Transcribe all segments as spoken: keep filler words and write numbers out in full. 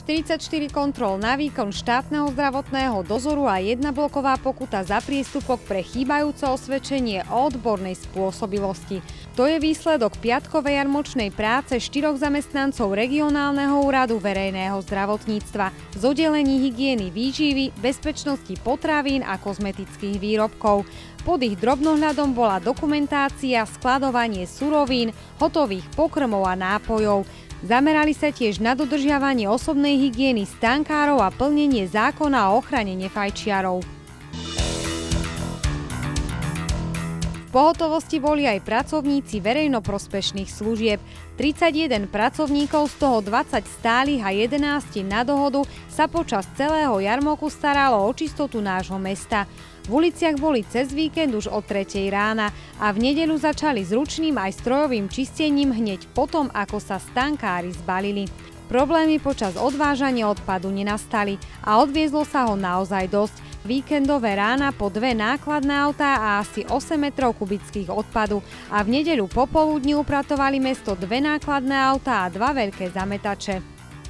štyridsaťštyri kontrol na výkon štátneho zdravotného dozoru a jedna bloková pokuta za priestupok pre chýbajúce osvedčenie o odbornej spôsobilosti. To je výsledok piatkovej jarmočnej práce štyroch zamestnancov regionálneho úradu verejného zdravotníctva z oddelení hygieny výživy, bezpečnosti potravín a kozmetických výrobkov. Pod ich drobnohľadom bola dokumentácia, skladovanie surovín, hotových pokrmov a nápojov. Zamerali sa tiež na dodržiavanie osobnej hygieny stankárov a plnenie zákona o ochrane nefajčiarov. V pohotovosti boli aj pracovníci verejnoprospešných služieb. tridsaťjeden pracovníkov, z toho dvadsať stálych a jedenásť na dohodu, sa počas celého jarmoku staralo o čistotu nášho mesta. V uliciach boli cez víkend už od tretej rána a v nedeľu začali s ručným aj strojovým čistením hneď potom, ako sa stankári zbalili. Problémy počas odvážania odpadu nenastali a odviezlo sa ho naozaj dosť. Víkendové rána po dve nákladné autá a asi osem metrov kubických odpadu a v nedeľu popoludní upratovali mesto dve nákladné autá a dva veľké zametače.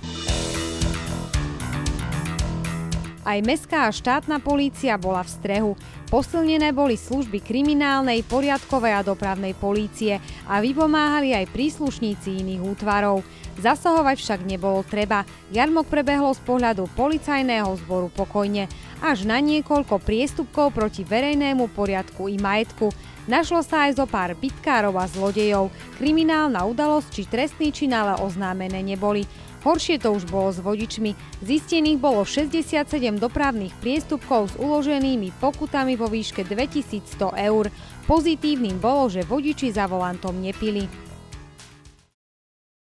Aj mestská a štátna polícia bola v strehu. Posilnené boli služby kriminálnej, poriadkovej a dopravnej polície a vypomáhali aj príslušníci iných útvarov. Zasahovať však nebolo treba. Jarmok prebehlo z pohľadu policajného zboru pokojne, až na niekoľko priestupkov proti verejnému poriadku i majetku. Našlo sa aj zo pár bitkárov a zlodejov. Kriminálna udalosť či trestný čin ale oznámené neboli. Horšie to už bolo s vodičmi. Zistených bolo šesťdesiatsedem dopravných priestupkov s uloženými pokutami vo výške dvetisícsto eur. Pozitívnym bolo, že vodiči za volantom nepili.